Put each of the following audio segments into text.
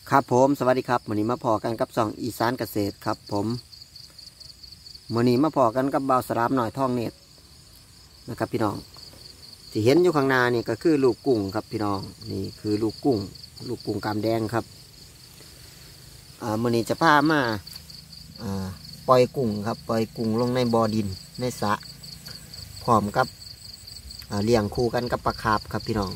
ครับผมสวัสดีครับวันนี้มาพอกันกับ2อีสานเกษตรครับผมวันนี้มาพอกันกับเบาสลามหน่อยท่องเน็ตนะครับพี่น้องที่เห็นอยู่ข้างหน้านี่ก็คือลูกกุ้งครับพี่น้องนี่คือลูกกุ้งกามแดงครับวันนี้จะพามาปล่อยกุ้งครับปล่อยกุ้งลงในบ่อดินในสระพร้อมกับเลี้ยงคู่กันกับปลาคาร์ฟครับพี่น้อง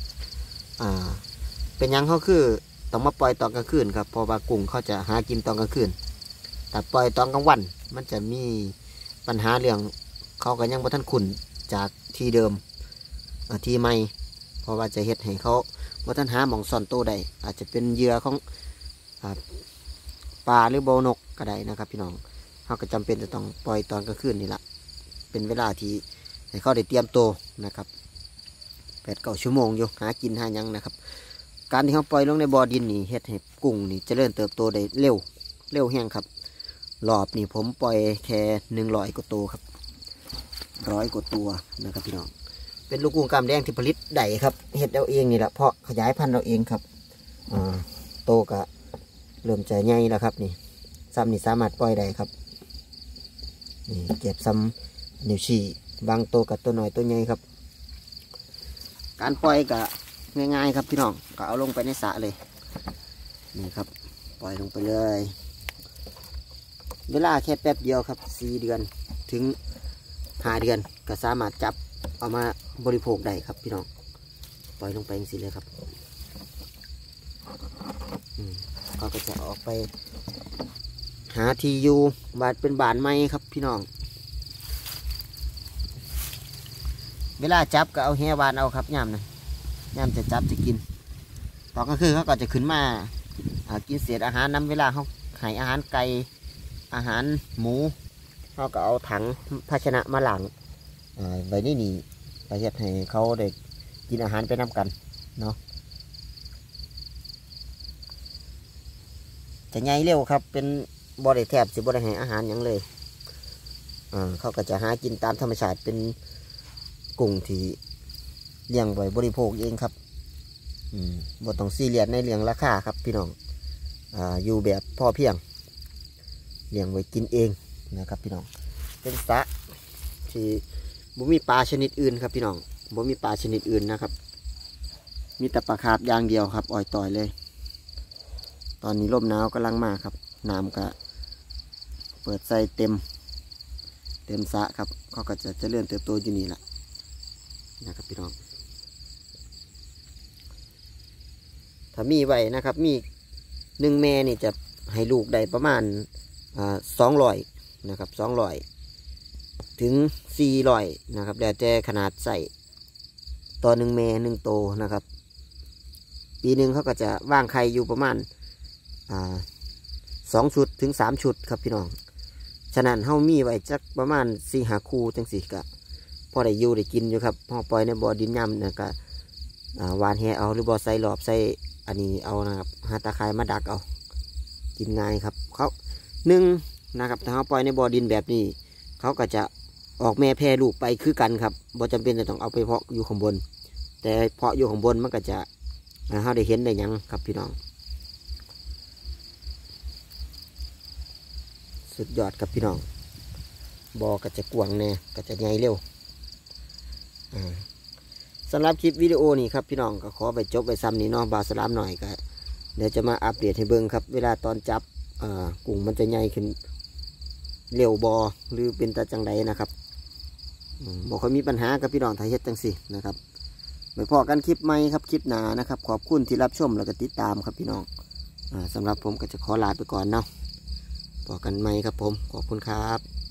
เป็นยังเขาคือต้องมาปล่อยตอนกลางคืนครับเพราะว่ากุ้งเขาจะหากินตอนกลางคืนแต่ปล่อยตอนกลางวันมันจะมีปัญหาเรื่องเขาก็ยังบ่ทันขุนจากที่เดิมที่ใหม่เพราะว่าจะเฮ็ดให้เขาบ่ทันหาหม่องซ่อนโตได้อาจจะเป็นเหยื่อของปลาหรือบ่อนกก็ได้นะครับพี่น้องเขาก็จำเป็นจะต้องปล่อยตอนกลางคืนนี่แหละเป็นเวลาที่ให้เขาได้เตรียมโตนะครับ8-9 ชั่วโมงอยู่หากินหายังนะครับการที่เขาปล่อยลงในบ่อดินนี่เฮ็ดให้กุ้งนี่เจริญเติบโตได้เร็วแห้งครับรอบนี่ผมปล่อยแค่100 กว่าตัวครับ100 กว่าตัวนะครับพี่น้องเป็นลูกกุ้งกามแดงที่ผลิตได้ครับเฮ็ดเอาเองนี่แหละเพาะขยายพันธุ์เราเองครับโตก็เริ่มจะใหญ่แล้วครับนี่ซ้ำนี่สามารถปล่อยได้ครับนี่เก็บซ้ำนิ้วชี้บางโตกับตัวหน่อยตัวใหญ่ครับการปล่อยก็ง่ายๆครับพี่น้องก็เอาลงไปในสระเลยนี่ครับปล่อยลงไปเลยเวลาแค่แป๊บเดียวครับ4 เดือนถึง5 เดือนก็สามารถจับเอามาบริโภคได้ครับพี่น้องปล่อยลงไปอย่างนี้เลยครับเขาก็จะออกไปหาที่อยู่บานเป็นบานไม้ครับพี่น้องเวลาจับก็เอาแหวานเอาครับย่ำจะจับจะกินตอนกลางคืนเขาก็จะขึ้นมากินเศษอาหารน้ำเวลาเขาให้อาหารไก่อาหารหมูเขาก็เอาถังภาชนะมาหลังไว้นี่ไปเฮ็ดให้เขาได้กินอาหารไปน้ำกันเนาะจะใหญ่เร็วครับเป็นบ่ได้แทบสิบ่ได้ให้อาหารอย่างเลยเขาก็จะหากินตามธรรมชาติเป็นกุ้งที่เลี้ยงไว้บริโภคเองครับบ่ต้องซีเรียสในเรื่องราคาครับพี่น้องอยู่แบบพอเพียงเลี้ยงไว้กินเองนะครับพี่น้องเป็นสระที่บ่มีปลาชนิดอื่นครับพี่น้องบ่มีปลาชนิดอื่นนะครับมีแต่ปลาคาร์ฟอย่างเดียวครับอ่อยต่อยเลยตอนนี้ลมหนาวกำลังมาครับน้ำก็เปิดใส่เต็มสระครับเขาก็จะเจริญเติบโตอยู่นี่แหละนะครับพี่น้องถ้ามีไว้นะครับมี1 แม่นี่จะให้ลูกได้ประมาณ200นะครับ200ถึง400นะครับแล้วแต่ขนาดใส่ต่อ1 แม่1 โตนะครับปีหนึ่งเขาก็จะวางไข่อยู่ประมาณ2 ชุดถึง3 ชุดครับพี่น้องฉะนั้นเฮามีไว้จักประมาณ4-5 คู่จังสิกะพอได้อยู่ได้กินอยู่ครับพอปล่อยในบ่อดินย่ำนะก็วานแหเอาหรือบ่อใส่หลอบใส่อันนี้เอานะครับหาตาข่ายมาดักเอากินง่ายครับเขานะครับถ้าเขาปล่อยในบ่อดินแบบนี้เขาก็จะออกแม่แพร่ลูกไปคือกันครับบ่จำเป็นจะต้องเอาไปเพาะอยู่ข้างบนแต่เพาะอยู่ข้างบนมันก็จะเขาได้เห็นได้ยังครับพี่น้องสุดยอดครับพี่น้องบ่อก็จะกว้างแน่ก็จะใหญ่เร็วสำหรับคลิปวิดีโอนี้ครับพี่น้องก็ขอไปจบไปซ้ำนี้เนาะบาสลามหน่อยก็เดี๋ยวจะมาอัปเดตให้เบิ่งครับเวลาตอนจับกุ้งมันจะใหญ่ขึ้นเร็วบอหรือเป็นตาจังไดนะครับบอกค่อยมีปัญหากับพี่น้องไทยเฮ็ดจังสินะครับไปพอกันคลิปใหม่ครับคลิปหน้านะครับขอบคุณที่รับชมแล้วก็ติดตามครับพี่น้องสำหรับผมก็จะขอลาไปก่อนเนาะพอกันใหม่ครับผมขอบคุณครับ